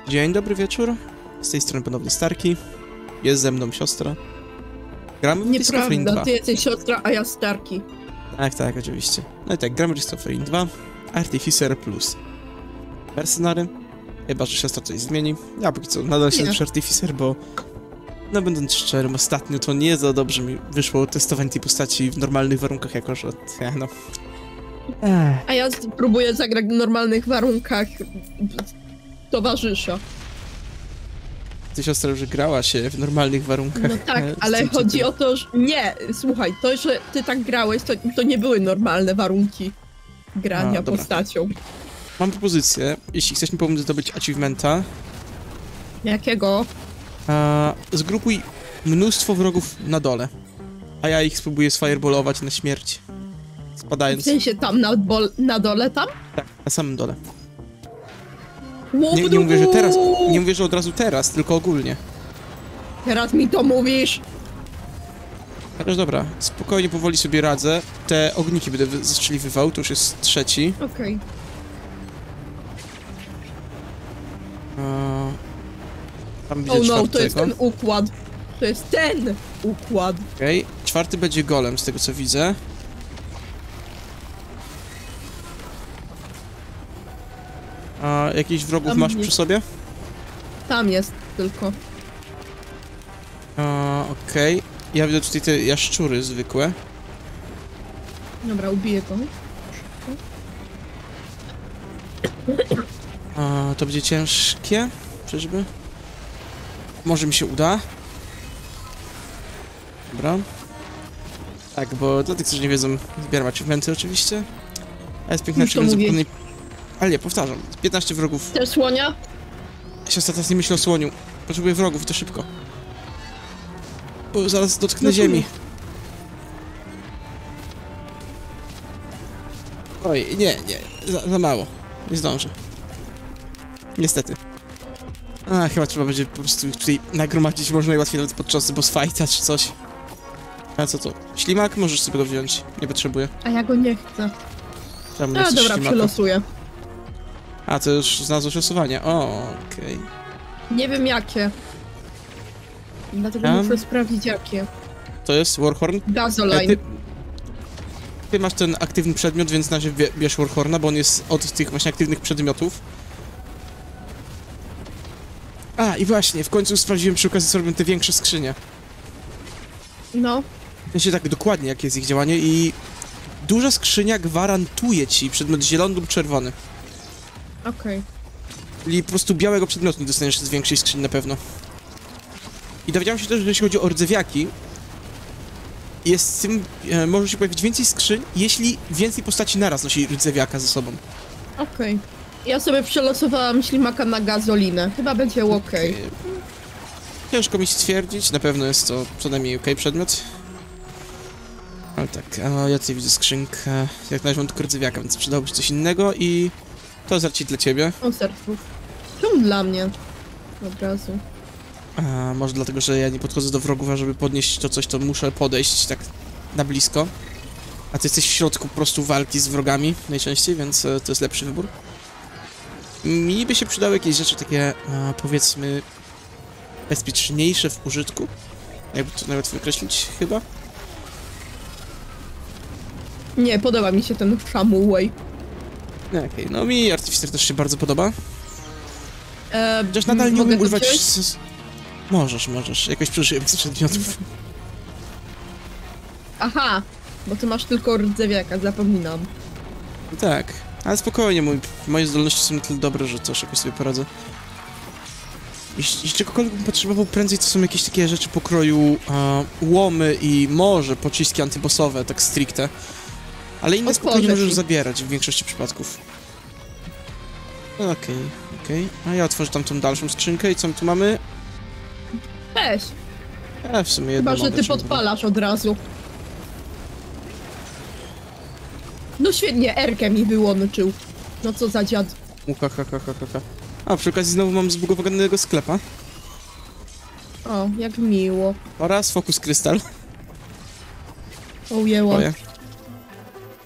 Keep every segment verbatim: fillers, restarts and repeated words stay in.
Dzień dobry wieczór. Z tej strony ponownie Starki. Jest ze mną siostra. Gramy w Risk of Rain Nieprawda, dwa. ty jesteś siostra, a ja Starki. Tak, tak, oczywiście. No i tak, gramy w Risk of Rain dwa. Artificer plus Mercenary. Chyba, że siostra coś zmieni. Ja póki co nadal się przy Artificer, bo... No będąc szczerym, ostatnio to nie za dobrze mi wyszło testowanie tej postaci w normalnych warunkach, jako że... Ja, no... Ech. A ja próbuję zagrać w normalnych warunkach towarzysza. Ty, siostra, już grała się w normalnych warunkach. No tak, ale chodzi o to, że... Nie, słuchaj, to, że ty tak grałeś, to, to nie były normalne warunki grania A, dobra. postacią. Mam propozycję, jeśli chcesz mi pomóc zdobyć achievementa, Jakiego? a, zgrupuj mnóstwo wrogów na dole, a ja ich spróbuję sfireballować na śmierć, spadając. W sensie tam na, bol, na dole tam? Tak, na samym dole. Nie, nie mówię, że teraz, nie mówię, że od razu teraz, tylko ogólnie. Teraz mi to mówisz? Chociaż dobra, spokojnie, powoli sobie radzę. Te ogniki będę zestrzeliwywał, to już jest trzeci. Okej. A, tam widzę Oh no, czwartego. to jest ten układ. To jest ten układ. Okej, okay. Czwarty będzie golem, z tego co widzę. A jakichś wrogów Tam masz nie. przy sobie? Tam jest tylko. A, okej. Okay. Ja widzę tutaj te jaszczury zwykłe. Dobra, ubiję go. A, to będzie ciężkie, czyżby? Może mi się uda. Dobra. Tak, bo dla tych, którzy nie wiedzą, zbieram achievementy oczywiście. A jest piękna achievement zupełnie... Ale nie, powtarzam. piętnaście wrogów. Też słonia? Siostra teraz nie myśli o słoniu. Potrzebuję wrogów, to szybko. Bo zaraz dotknę No ziemi. Oj, nie, nie. Za, za mało. Nie zdążę. Niestety. A, chyba trzeba będzie po prostu tutaj nagromadzić może najłatwiej nawet podczas boss fighta czy coś. A co to? Ślimak? Możesz sobie go wziąć. Nie potrzebuję. A ja go nie chcę. Czemu nie A chcesz dobra, ślimaka? przelosuję. A, to już znalazłeś losowanie. O, okej. Okay. Nie wiem jakie. Dlatego Um. muszę sprawdzić jakie. To jest Warhorn? Gasoline. E, ty, ty masz ten aktywny przedmiot, więc na razie bierz Warhorna, bo on jest od tych właśnie aktywnych przedmiotów. A, i właśnie, w końcu sprawdziłem przy okazji, co robią te większe skrzynie. No. W sensie tak dokładnie, jakie jest ich działanie i... Duża skrzynia gwarantuje ci przedmiot zielony lub czerwony. Okej. Okay. Czyli po prostu białego przedmiotu nie dostaniesz z większej skrzyni na pewno. I dowiedziałem się też, że jeśli chodzi o rdzewiaki, jest z tym, e, może się pojawić więcej skrzyń, jeśli więcej postaci naraz nosi rdzewiaka ze sobą. Okej. Okay. Ja sobie przelosowałam ślimaka na gazolinę. Chyba będzie okej. Okay. Okay. Ciężko mi stwierdzić, na pewno jest to przynajmniej okej okay przedmiot. Ale tak, a ja tutaj widzę skrzynkę, jak na razie mam tylko rdzewiaka, więc przydałoby się coś innego i... To jest raczej dla ciebie. Konserwów. Czemu dla mnie? Od razu. A, może dlatego, że ja nie podchodzę do wrogów, a żeby podnieść to coś, to muszę podejść tak na blisko. A ty jesteś w środku po prostu walki z wrogami najczęściej, więc e, to jest lepszy wybór. Mi by się przydały jakieś rzeczy takie, a, powiedzmy, bezpieczniejsze w użytku. Jakby to nawet wykreślić, chyba. Nie, podoba mi się ten Shamuway. Okej, okay, no mi Artificer też się bardzo podoba. Eee, Chociaż nadal nie mogę umiem używać... coś? Z... Możesz, możesz. Jakoś przeżyłem z przedmiotów. Aha, bo ty masz tylko rdzewiaka, zapominam. Tak, ale spokojnie, mój, moje zdolności są na tyle dobre, że też jakoś sobie poradzę. Jeśli, jeśli czegokolwiek bym potrzebował prędzej, to są jakieś takie rzeczy pokroju e, łomy i może pociski antybossowe, tak stricte. Ale inne spokojnie możesz zabierać w większości przypadków. Okej, okay, okej. Okay. A ja otworzę tam tą dalszą skrzynkę i co my tu mamy? Weź. A w sumie jedno. Chyba, że ty podpalasz od razu. No świetnie, Erkę mi wyłączył. No co za dziad. Uha, ha, ha, ha, ha. A przy okazji znowu mam zbugowanego sklepa. O, jak miło. Oraz Focus Crystal. Ujęło.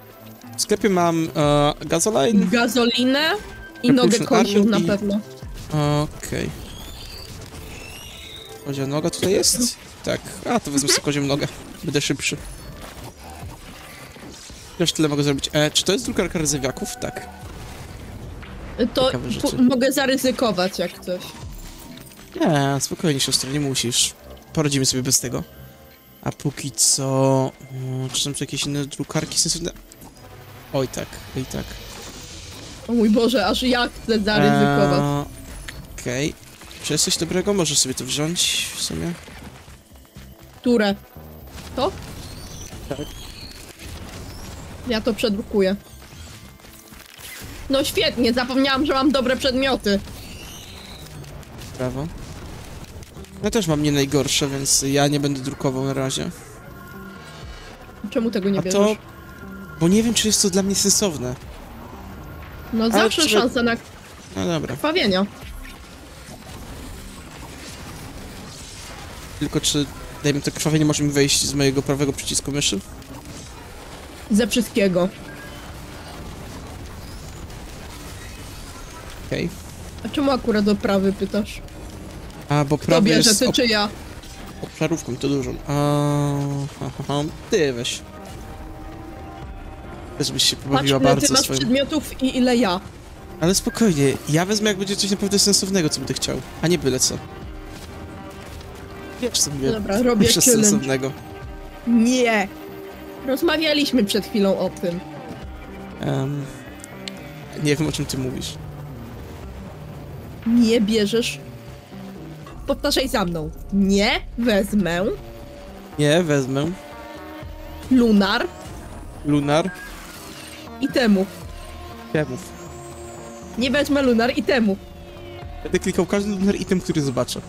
W sklepie mam e, gasoline. Gazolinę i nogę kosił na pewno. Okej. Kozia noga tutaj jest? Tak. A, to wezmę sobie kozią nogę. Będę szybszy. Już tyle mogę zrobić. E, czy to jest drukarka rdzewiaków? Tak. To Ciekawe rzeczy. pu- mogę zaryzykować jak coś. Nie, spokojnie, siostro, nie musisz. Poradzimy sobie bez tego. A póki co... mm, Czy są tu jakieś inne drukarki sensowne? Oj tak, oj tak. O mój Boże, aż ja chcę zaryzykować. Eee, Okej. Czy jest coś dobrego? Możesz sobie to wziąć w sumie. Które? To? Tak. Ja to przedrukuję. No świetnie, zapomniałam, że mam dobre przedmioty. Brawo. Ja też mam nie najgorsze, więc ja nie będę drukował na razie. Czemu tego nie A bierzesz? to... Bo nie wiem, czy jest to dla mnie sensowne. No zawsze trzeba- szansa na No dobra. krwawienia. Tylko czy... Dajmy to krwawienie może mi wejść z mojego prawego przycisku myszy? Ze wszystkiego. Okej. A czemu akurat o prawy pytasz? A, bo Kto prawy bierze, jest ty ob- czy ja? obszarówką, to dużą. A, ha, ha, ha. Ty weź. Też byś się Patrz, pobawiła ile ty bardzo masz swoim... przedmiotów i ile ja. Ale spokojnie, ja wezmę jak będzie coś naprawdę sensownego, co będę chciał, a nie byle co. Wiesz co mówię, Dobra, robię przez challenge. sensownego. Nie! Rozmawialiśmy przed chwilą o tym. Um, nie wiem, o czym ty mówisz. Nie bierzesz... Powtarzaj za mną. Nie wezmę Nie, wezmę. lunar Lunar. i temu. Temów. Nie wezmę lunar i temu. Będę klikał każdy lunar item, który zobaczę.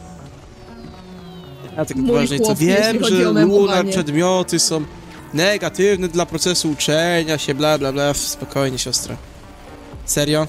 A tak Mój poważnie, co chłop, wiem, jeśli chodzi że o lunar memowanie. przedmioty są negatywne dla procesu uczenia się, bla bla bla. Spokojnie, siostra. Serio?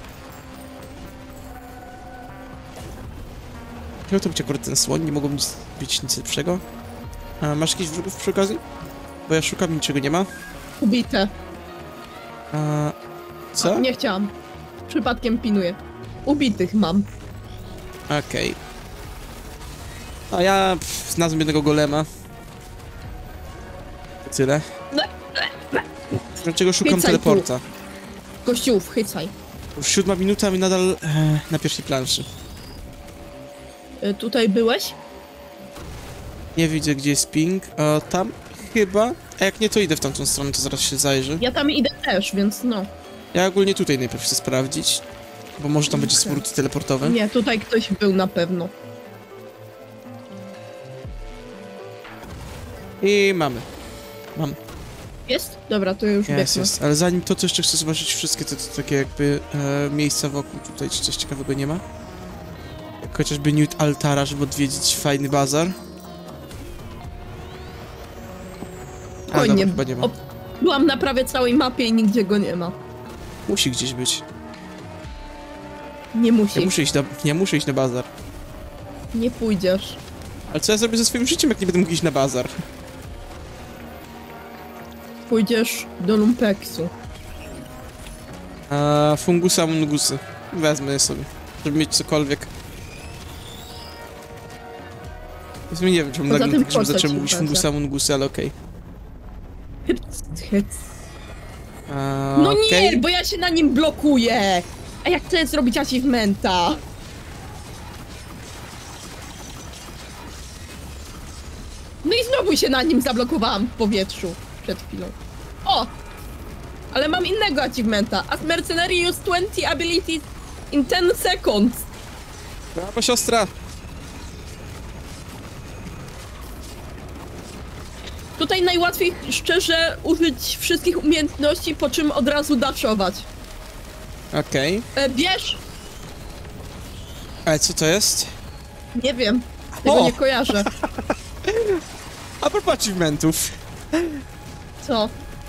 Chciał to być akurat ten słoń, nie mogło nic, być nic lepszego. A masz jakichś wrogów przy okazji? Bo ja szukam, niczego nie ma. Ubite. A, co? Nie chciałam. Przypadkiem pinuję. Ubitych mam. Okej. A ja pff, znalazłem jednego golema. To tyle. Dlaczego szukam Hycaj tu. teleporta? Kościół, chycaj. Już siódma minuta, a my nadal e, na pierwszej planszy. Y, tutaj byłeś? Nie widzę, gdzie jest ping. A tam chyba. A jak nie, to idę w tamtą stronę, to zaraz się zajrzę. Ja tam idę też, więc no. Ja ogólnie tutaj najpierw chcę sprawdzić. Bo może tam będzie Okej. spór teleportowy. Nie, tutaj ktoś był na pewno. I mamy. Mam. Jest? Dobra, to już Jest, biegnę. jest. Ale zanim to, to jeszcze chcę zobaczyć wszystkie te, te takie jakby e, miejsca wokół tutaj, czy coś ciekawego nie ma. Jak chociażby Newt Altara, żeby odwiedzić fajny bazar. A, Spokojnie. dobra, chyba nie ma. O, byłam na prawie całej mapie i nigdzie go nie ma. Musi gdzieś być. Nie musi. Ja muszę iść na, nie muszę iść na bazar. Nie pójdziesz. Ale co ja zrobię ze swoim życiem, jak nie będę mógł iść na bazar? Pójdziesz do Lumpeksu. A fungusa mungusy. Wezmę je sobie, żeby mieć cokolwiek. W sumie nie wiem, czemu Poza nagle tym tak, żeby postać zacząłem mówić impreza. fungusa mungusy, ale okej. Hyc, hyc. A, No okej. nie, bo ja się na nim blokuję! A jak chcę zrobić achievementa? No i znowu się na nim zablokowałam w powietrzu przed chwilą. O! Ale mam innego achievementa. As mercenary use twenty abilities in ten seconds. Brawo, siostra! Tutaj najłatwiej szczerze użyć wszystkich umiejętności, po czym od razu daszować. Okej. E, bierz! Ale co to jest? Nie wiem. Tego O! nie kojarzę. A propos achievementów. Co?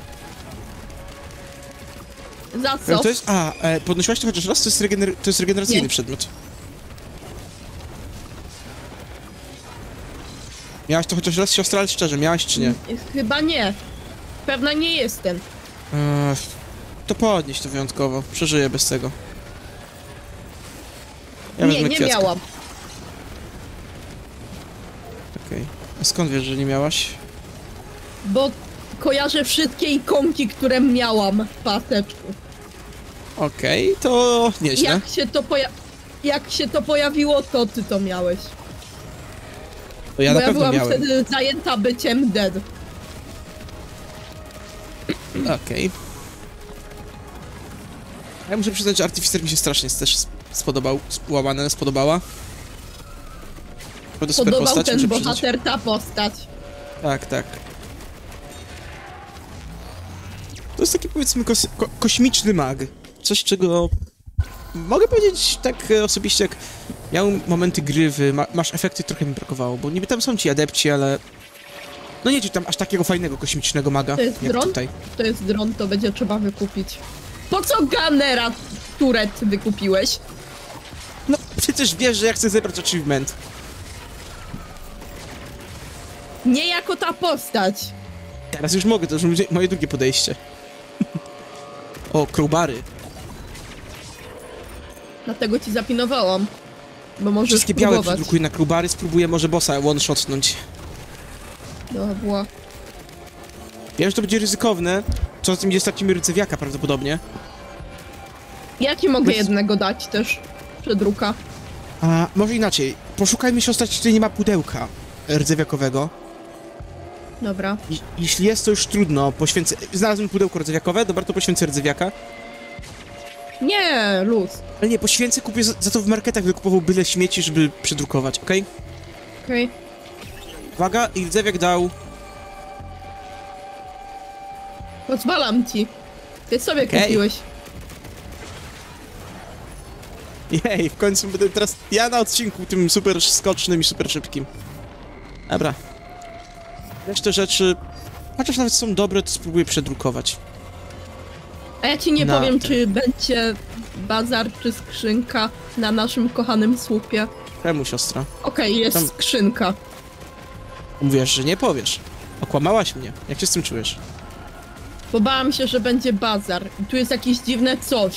Za No co? to jest... A, e, podnosiłaś to chociaż raz? To jest, regener to jest regeneracyjny Nie. przedmiot. Miałaś to chociaż raz, siostra, ale szczerze, miałaś czy nie? Chyba nie. Pewna nie jestem. Eee, to podnieś to wyjątkowo. Przeżyję bez tego. Ja nie, wezmę nie kwiatka. miałam. Okej. Okay. A skąd wiesz, że nie miałaś? Bo kojarzę wszystkie ikonki, które miałam w paseczku. Okej, okay, to nieźle. Jak się to poja... Jak się to pojawiło, to ty to miałeś. To ja Bo na ja pewno byłam miałem. wtedy zajęta byciem dead. Okej. Okay. Ja muszę przyznać, że Artificer mi się strasznie też spodobał, łamane, spodobała. To super Podobał postać, ten muszę bohater, przyznać. ta postać. Tak, tak. To jest taki, powiedzmy, kos ko kosmiczny mag. Coś, czego mogę powiedzieć tak e, osobiście, jak miałem momenty gry, w ma masz efekty, trochę mi brakowało, bo niby tam są ci adepci, ale no nie czuć tam aż takiego fajnego kosmicznego maga, To jest jak dron? tutaj. To jest dron, to będzie trzeba wykupić. Po co Gunnera Turret wykupiłeś? No przecież wiesz, że ja chcę zebrać achievement. Nie jako ta postać. Teraz już mogę, to już będzie moje drugie podejście. O, crowbary. Dlatego ci zapinowałam. Bo możesz Wszystkie białe spróbować. przedrukuję na crowbary, spróbuję może bossa one-shotnąć. Dobra. Wiem, że to będzie ryzykowne. Co z tym jest takim rydzewiaka prawdopodobnie. Ja ci mogę Bez- jednego dać też. Przedruka. A może inaczej. Poszukajmy siostra, czy tutaj nie ma pudełka rdzewiakowego. Dobra. I, jeśli jest, to już trudno. Poświęcę... Znalazłem pudełko rdzewiakowe, dobra, to poświęcę rdzewiaka. Nie, luz. Ale nie, poświęcę, kupię za, za to w marketach, wykupował byle śmieci, żeby przedrukować, okej? Okej. Uwaga, i rdzewiak dał... Pozwalam ci. Ty sobie Okej. kupiłeś. Jej, w końcu będę teraz ja na odcinku tym super skocznym i super szybkim. Dobra. Resztę rzeczy, chociaż nawet są dobre, to spróbuję przedrukować. A ja ci nie Na powiem, ten. czy będzie bazar czy skrzynka na naszym kochanym słupie. Czemu, siostra? Okej, jest Tam- skrzynka. Mówisz, że nie powiesz. Okłamałaś mnie. Jak się z tym czujesz? Bo bałam się, że będzie bazar. I tu jest jakieś dziwne coś.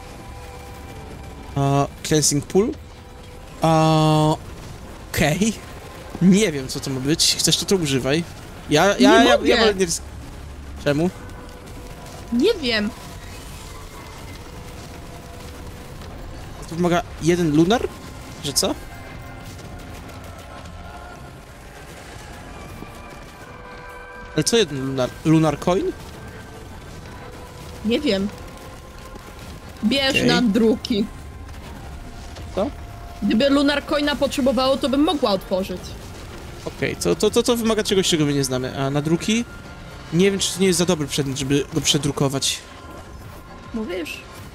A, cleansing pool? A, okej. Nie wiem, co to ma być. Chcesz, to to używaj. Ja, ja, Nie ja, ja, mogę. ja nie... ryzy- Czemu? Nie wiem. To wymaga jeden lunar? Że co? Ale co jeden lunar? Lunar coin? Nie wiem. Bierz Okej. na druki. Co? Gdyby Lunar Coina potrzebowało, to bym mogła otworzyć. Okej, to, to, to, to wymaga czegoś, czego my nie znamy. A na druki? Nie wiem, czy to nie jest za dobry przedmiot, żeby go przedrukować. Mówisz?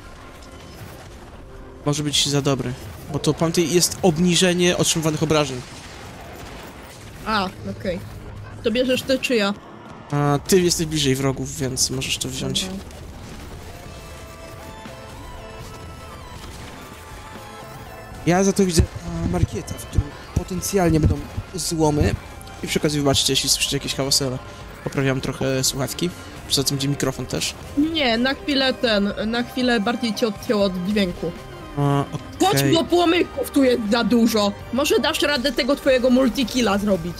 Może być za dobry. Bo to pamiętaj, jest obniżenie otrzymywanych obrażeń. A, okej. To bierzesz ty czy ja? A ty jesteś bliżej wrogów, więc możesz to wziąć. Dobra. Ja za to widzę a, markieta, w którym potencjalnie będą złomy. I przy okazji wybaczcie, jeśli słyszycie jakieś hałasy, ale poprawiam trochę słuchawki. Poza tym będzie mikrofon też. Nie, na chwilę ten, na chwilę bardziej cię odcięło od dźwięku. A, Chodź, okej. bo płomyków tu jest za dużo. Może dasz radę tego twojego multikilla zrobić.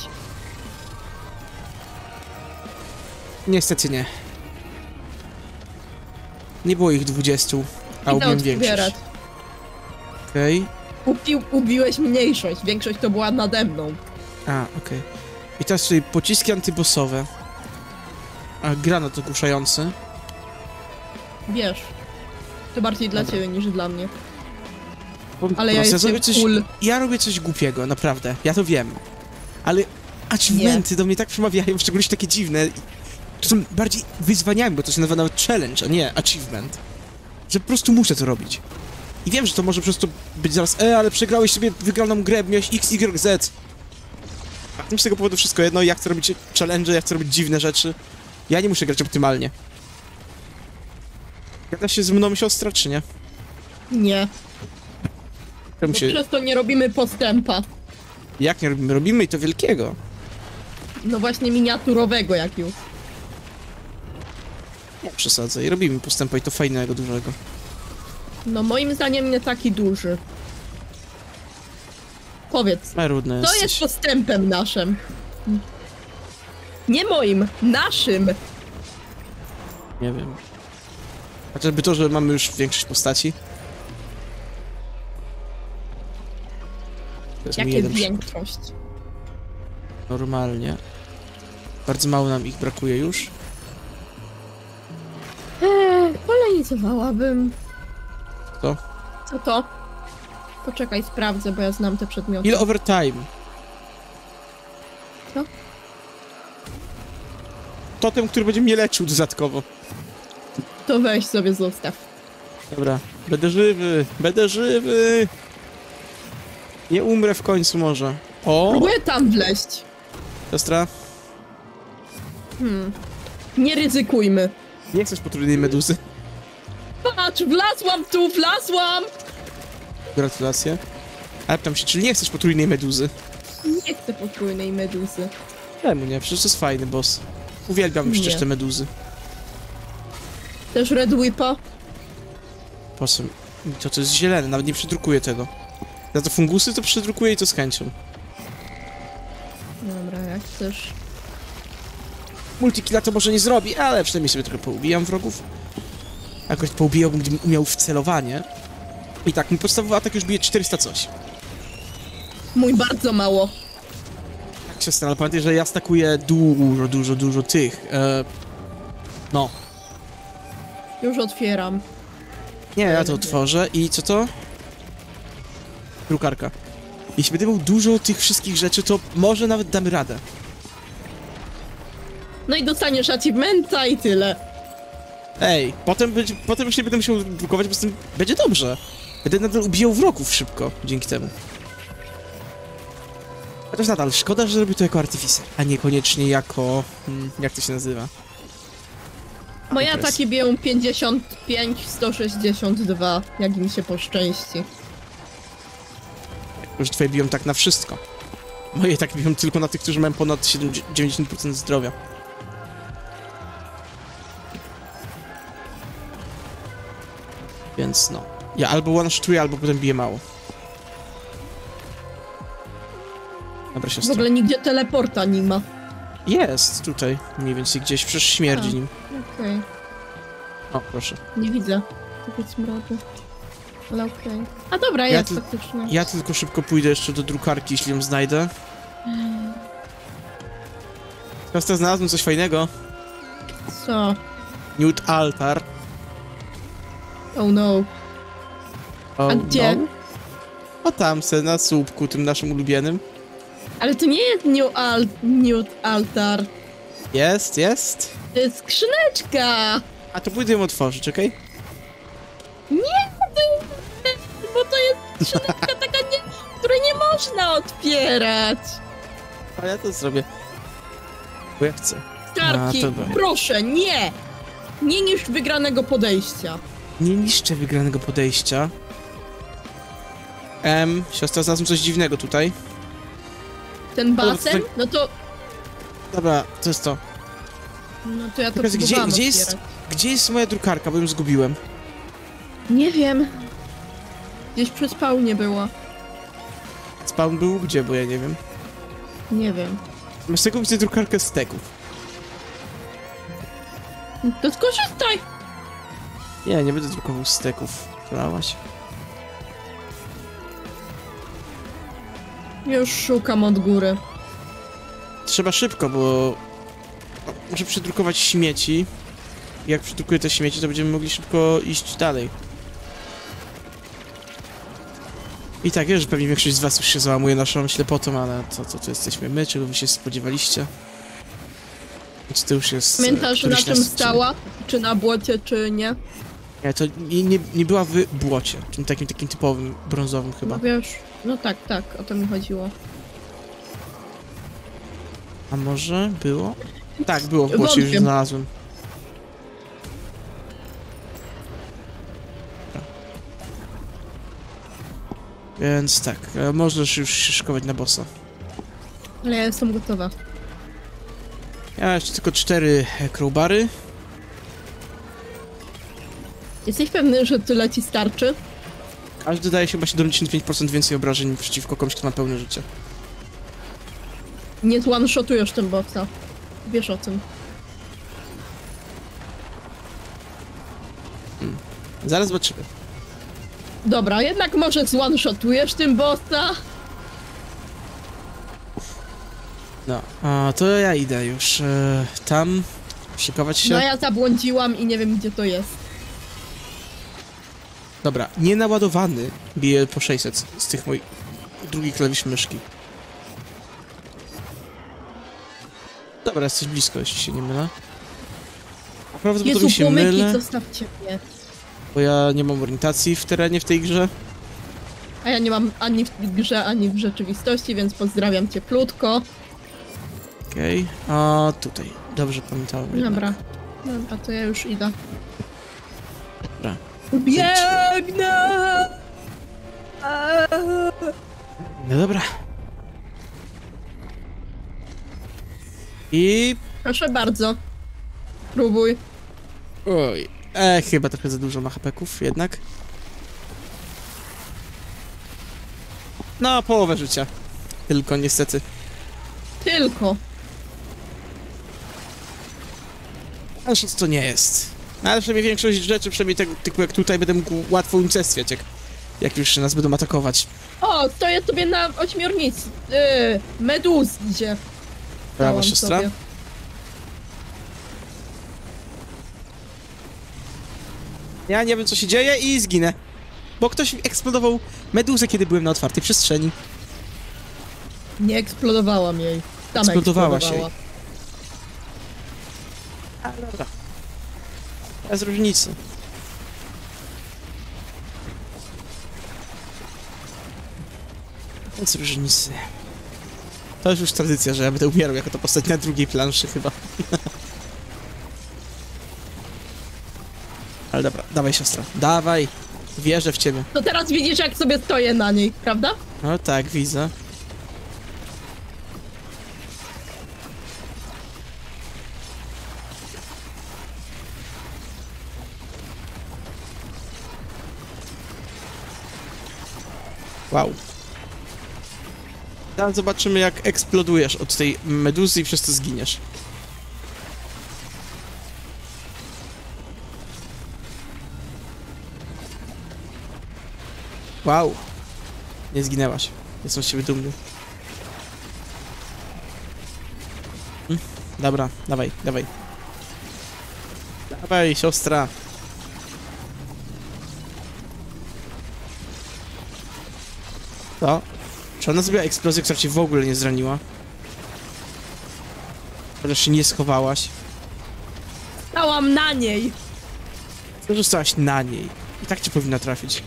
Niestety nie. Nie było ich dwudziestu, a Idę ubiłem większość. otwierać. Okej. Upił, ubiłeś mniejszość, większość to była nade mną. A, okej. I teraz tutaj pociski antybossowe. A, granat ogłuszający. Wiesz. To bardziej dla Dobra. ciebie niż dla mnie. Powiem Ale ja wprost, jestem zrobię coś, cool. Ja robię coś głupiego, naprawdę. Ja to wiem. Ale achievementy do mnie tak przemawiają, w szczególności takie dziwne. To są bardziej wyzwaniami, bo to się nazywa nawet challenge, a nie achievement. Że po prostu muszę to robić. I wiem, że to może po prostu być zaraz, e, ale przegrałeś sobie wygraną grę, miałeś X, Y, Z. A tym z tego powodu wszystko jedno, ja chcę robić challenge, ja chcę robić dziwne rzeczy. Ja nie muszę grać optymalnie. Gada się ze mną siostra, czy nie? Nie, Czemu bo się... przez to nie robimy postępa. Jak nie robimy? Robimy i to wielkiego. No właśnie miniaturowego jak już. Nie przesadzaj, robimy postępu i to fajnego, dużego. No moim zdaniem nie taki duży. Powiedz, Marudne to jesteś. jest postępem naszym. Nie moim, naszym. Nie wiem. Chociażby to, że mamy już większość postaci. To jest mój Jakie jeden większość? przykład. Normalnie. Bardzo mało nam ich brakuje już. Eee, polenizowałabym. Co? Co to? Poczekaj, sprawdzę, bo ja znam te przedmioty. Ile overtime? Co? Totem, który będzie mnie leczył dodatkowo. To weź sobie zostaw. Dobra, będę żywy, będę żywy. Nie umrę w końcu może. O, Próbuję tam wleźć. siostra, Hmm. Nie ryzykujmy. nie chcesz potrójnej meduzy? Patrz, wlazłam tu, wlazłam! Gratulacje. Ale tam się, czyli nie chcesz potrójnej meduzy? Nie chcę potrójnej meduzy. Czemu nie? Przecież to jest fajny boss. Uwielbiam Nie. przecież te meduzy. Też Red Whipa? Po co? To, to jest zielone, nawet nie przedrukuję tego. Za to fungusy to przedrukuję i to z chęcią. Dobra, jak chcesz. Multikilla to może nie zrobi, ale przynajmniej sobie trochę poubijam wrogów. Jakoś poubijałbym, gdybym umiał wcelowanie. I tak, mój podstawowy atak już bije czterysta coś. Mój bardzo mało. Tak, siostra, ale pamiętaj, że ja stakuję dużo, dużo, dużo tych. E... No. Już otwieram. Nie, ja to otworzę i co to? Drukarka. Jeśli będę miał dużo tych wszystkich rzeczy, to może nawet damy radę. No i dostaniesz achievementa i tyle. Ej, potem, będzie, potem już nie będę musiał drukować, bo z tym będzie dobrze. Będę nadal ubijał wrogów szybko, dzięki temu. Chociaż nadal, szkoda, że robię to jako artificer, a niekoniecznie jako... Hmm, jak to się nazywa? Moje Imprez. ataki biją pięćdziesiąt pięć, sto sześćdziesiąt dwa, jak im się poszczęści. Że twoje biją tak na wszystko. Moje tak biją tylko na tych, którzy mają ponad dziewięćdziesiąt procent zdrowia. Więc no. Ja albo one-shotuję, albo potem biję mało. Dobra, W siostra. ogóle nigdzie teleporta nie ma. Jest tutaj, mniej więcej gdzieś, przecież śmierdzi A. nim. Okej, O, proszę. nie widzę tego smrodu. Ale okej. A dobra, Ja jest tu- faktycznie. Ja tylko szybko pójdę jeszcze do drukarki, jeśli ją znajdę. Siostra, znalazłem coś fajnego. Co? Newt Altar. Oh no. Oh, A gdzie? No. O tam se, na słupku, tym naszym ulubionym. Ale to nie jest New, Al New Altar. Jest, jest. To jest skrzyneczka. A to pójdę ją otworzyć, okej? Nie, to, bo to jest skrzyneczka taka, nie, której nie można otwierać. A ja to zrobię. Bo ja chcę. Starki, A, to dobra. proszę, nie. Nie niż wygranego podejścia. Nie niszczę wygranego podejścia. Em, siostra, znalazłem coś dziwnego tutaj. Ten to basen, tak- no to, Dobra, to jest to. no to ja to Powiedz, gdzie, próbowałam gdzie jest, otwierać. gdzie jest moja drukarka, bo ją zgubiłem. Nie wiem. Gdzieś przy spawnie była. Spawn był gdzie, bo ja nie wiem. Nie wiem. Masz taką widzę drukarkę steków. To skorzystaj. Nie, nie będę drukował steków. Brałaś. Już szukam od góry. Trzeba szybko, bo... Muszę przedrukować śmieci. Jak przedrukuję te śmieci, to będziemy mogli szybko iść dalej. I tak, wiesz, że pewnie większość z was już się załamuje naszą ślepotą, ale to, to, to jesteśmy my, czego wy się spodziewaliście. Więc to już jest... e, Pamiętasz, na któryś czym nas- stała? Czy na błocie, czy nie? Nie, to nie, nie, nie była w błocie, czym takim takim typowym, brązowym chyba. No wiesz, no tak, tak, o to mi chodziło. A może było? Tak, było w błocie, już Wątpię. znalazłem. Więc tak, e, możesz już się szykować na bossa. Ale ja jestem gotowa. Ja jeszcze tylko cztery e, crowbary. Jesteś pewny, że tyle ci starczy? Aż dodaje się chyba siedemdziesiąt pięć procent więcej obrażeń przeciwko komuś, kto ma pełne życie. Nie one-shotujesz tym bossa. Wiesz o tym. Hmm. Zaraz zobaczymy. Dobra, jednak może one-shotujesz tym bossa? No, a to ja idę już e, tam szykować się. No ja zabłądziłam i nie wiem gdzie to jest. Dobra, nienaładowany bije po sześćset z tych moich drugi klawisz myszki. Dobra, jesteś blisko, jeśli się nie mylę. Prawdopodobnie Jezu, się płomyki, mylę, zostawcie mnie. bo ja nie mam orientacji w terenie w tej grze. A ja nie mam ani w grze, ani w rzeczywistości, więc pozdrawiam cieplutko. Okej, okay. A tutaj, dobrze pamiętałem. Dobra, dobra, to ja już idę. Dobra. Biegnę! No dobra. I... Proszę bardzo. Próbuj. Oj, e, chyba trochę za dużo ma hapeków jednak. No, połowę życia. Tylko niestety. Tylko. Ale co to nie jest. No, ale przynajmniej większość rzeczy, przynajmniej tego typu jak tutaj, będę mógł łatwo unicestwiać, jak, jak już nas będą atakować. O, stoję sobie na ośmiornicy. Yy, meduzie. Brawo, Dałam siostra. sobie. Ja nie wiem, co się dzieje i zginę. Bo ktoś eksplodował meduzę, kiedy byłem na otwartej przestrzeni. Nie eksplodowałam jej. Sama Eksplodowała się. eksplodowała. A, dobra. Bez różnicy. Bez różnicy. To już już tradycja, że ja będę umierał jako to postać na drugiej planszy chyba. Ale dobra, dawaj siostra, dawaj. Wierzę w ciebie. To teraz widzisz, jak sobie stoję na niej, prawda? No tak, widzę. Wow. Teraz zobaczymy, jak eksplodujesz od tej meduzy i przez to zginiesz. Wow. Nie zginęłaś. Jestem z ciebie dumny. Hm? Dobra, dawaj, dawaj. Dawaj, siostra. Co? Czy ona zrobiła eksplozję, która cię w ogóle nie zraniła? Chociaż się nie schowałaś. Stałam na niej. To, że stałaś na niej. I tak cię powinna trafić.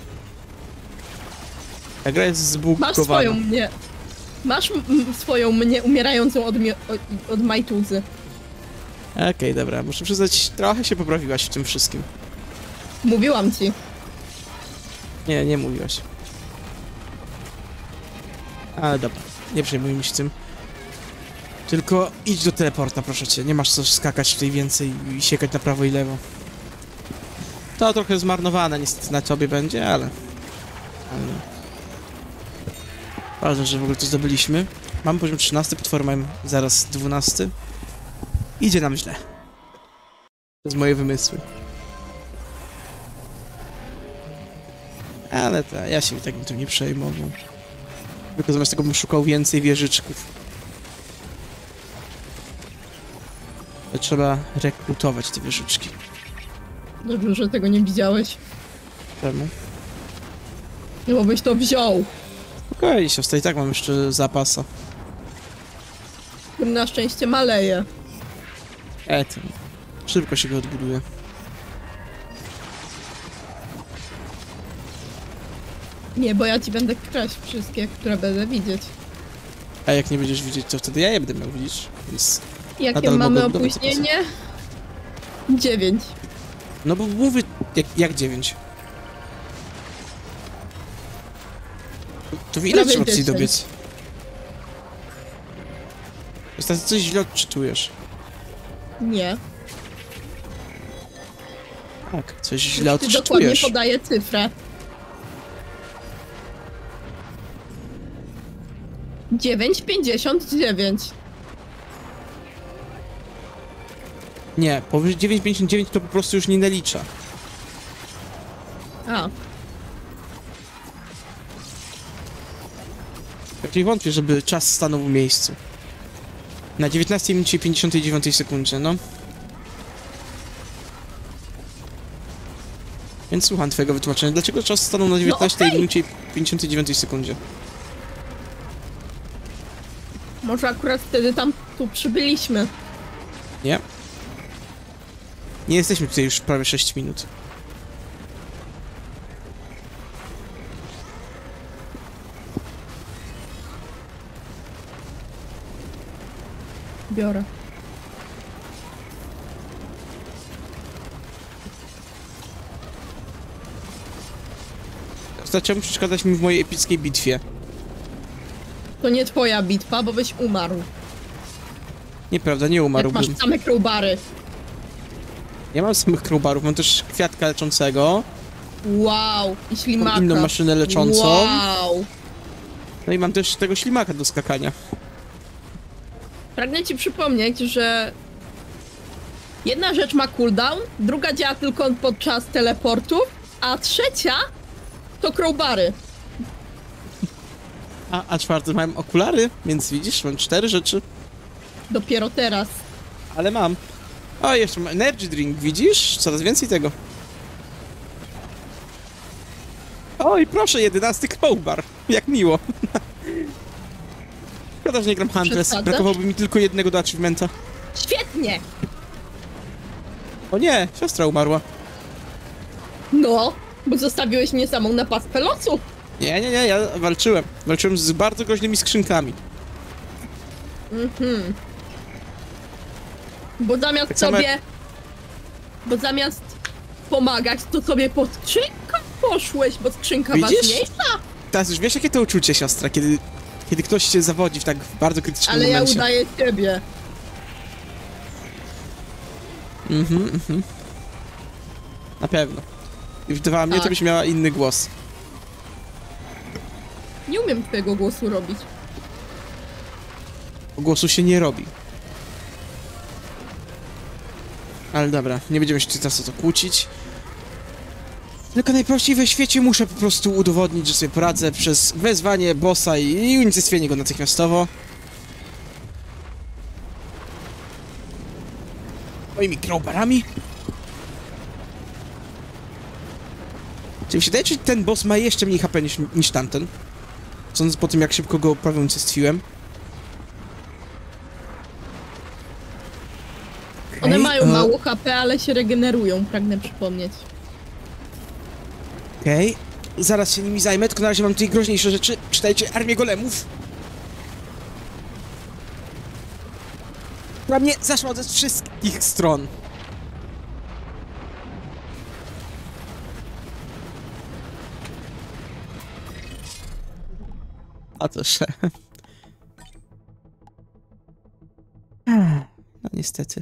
Ta gra jest zbugowana. Masz swoją mnie. Masz m- swoją mnie umierającą od, mio- od, od majtuzy. Okej, okay, dobra. Muszę przyznać, trochę się poprawiłaś w tym wszystkim. Mówiłam ci. Nie, nie mówiłaś. Ale dobra, nie przejmujmy się tym. Tylko idź do teleporta, proszę cię. Nie masz co skakać tutaj więcej i siekać na prawo i lewo. To trochę zmarnowane niestety na tobie będzie, ale... ale... Ważne, że w ogóle to zdobyliśmy. Mamy poziom trzynasty, potwory mają zaraz dwunasty. Idzie nam źle. To z moje wymysły. Ale to ja się i tak bym tym nie przejmował. Tylko zamiast tego bym szukał więcej wieżyczków. To trzeba rekrutować te wieżyczki. Dobrze, że tego nie widziałeś. Czemu? No bo byś to wziął. Okej, siostra, i tak mam jeszcze zapasa. Który na szczęście maleje. E, to szybko się go odbuduje. Nie, bo ja ci będę kraść wszystkie, które będę widzieć. A jak nie będziesz widzieć, to wtedy ja je będę miał widzieć, więc... Jakie Nadal mamy mogę odbudować opóźnienie? Dziewięć. No bo mówię... Jak, jak dziewięć? To w ile Prawie trzeba ci dziesięć. dobiec? Ostatnio coś źle odczytujesz. Nie. Tak, coś źle Ty dokładnie odczytujesz. podaję cyfrę. dziewięć pięćdziesiąt dziewięć. Nie, powyżej dziewięć pięćdziesiąt dziewięć to po prostu już nie nalicza. A. Raczej wątpię, żeby czas stanął w miejscu. Na dziewiętnastej minucie pięćdziesiątej dziewiątej sekundzie, no. Więc słucham twojego wytłumaczenia. Dlaczego czas stanął na dziewiętnastej No, okay. minucie pięćdziesiątej dziewiątej sekundzie? Może akurat wtedy tam tu przybyliśmy. Nie? Nie jesteśmy tutaj już prawie sześć minut. Biorę. Chciałbym przeszkadzać mi w mojej epickiej bitwie. To nie twoja bitwa, bo byś umarł. Nieprawda, nie Jak umarłbym. masz same crowbary. Nie mam samych crowbarów, mam też kwiatka leczącego. Wow. I ślimaka. Mam inną maszynę leczącą. Wow. No i mam też tego ślimaka do skakania. Pragnę ci przypomnieć, że jedna rzecz ma cooldown, druga działa tylko podczas teleportów, a trzecia to crowbary. A, a czwarty mam okulary, więc widzisz, mam cztery rzeczy. Dopiero teraz. Ale mam. O, jeszcze mam energy drink, widzisz? Coraz więcej tego. Oj, proszę, jedenasty crowbar. Jak miło. Szkoda, że nie gram Huntress. Przesadzasz? Brakowałoby mi tylko jednego do achievementa. Świetnie! O nie, siostra umarła. No, bo zostawiłeś mnie samą na pastwę losu. Nie, nie, nie, ja walczyłem. Walczyłem z bardzo groźnymi skrzynkami. Mhm. Bo zamiast Tak samo sobie... jak- Bo zamiast pomagać, to sobie po skrzynkę poszłeś, bo skrzynka Widzisz? ważniejsza. Teraz już wiesz, jakie to uczucie, siostra, kiedy, kiedy ktoś cię zawodzi w tak bardzo krytycznym Ale ja momencie. udaję ciebie. Mhm, mhm. Na pewno. I wydawała mnie, to Tak. byś miała inny głos. Nie umiem twojego głosu robić. Bo głosu się nie robi. Ale dobra, nie będziemy się teraz o to kłócić. Tylko najprościej we świecie muszę po prostu udowodnić, że sobie poradzę przez wezwanie bossa i unicestwienie go natychmiastowo. Moimi crowbarami. Czy mi się wydaje, czy ten boss ma jeszcze mniej H P niż, niż tamten? Sądząc po tym, jak szybko go prawie unicestwiłem. One Okej, mają e, mało H P, ale się regenerują, pragnę przypomnieć. Okej, zaraz się nimi zajmę, tylko na razie mam tutaj groźniejsze rzeczy. Czytajcie Armię Golemów. Na mnie zaszła ze wszystkich stron. A też. No niestety.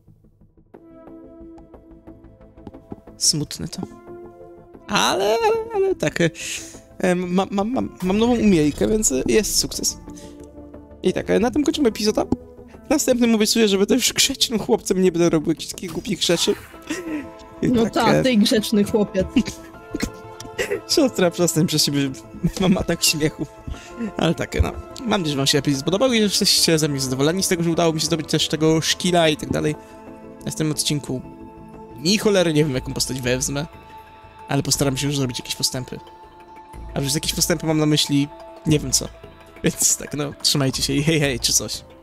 Smutne to. Ale, ale, ale tak. e, Mam, mam, mam, mam nową umiejkę, więc e, jest sukces. I tak, e, na tym kończymy epizoda. W następnym obiecuję, że będę już grzecznym chłopcem, nie będę robił jakichś takich głupich rzeczy. I No tak, tak, e, ty grzeczny chłopiec. Siostra przestań przez siebie, mam atak śmiechu. Ale tak, no. Mam nadzieję, że wam się epizod spodobał i że jesteście ze mnie zadowoleni z tego, że udało mi się zdobyć też tego szkila i tak dalej. W tym odcinku ni cholery nie wiem, jaką postać wezmę, ale postaram się już zrobić jakieś postępy. A już jakieś postępy mam na myśli, nie wiem co. Więc tak, no, trzymajcie się i hej hej, czy coś.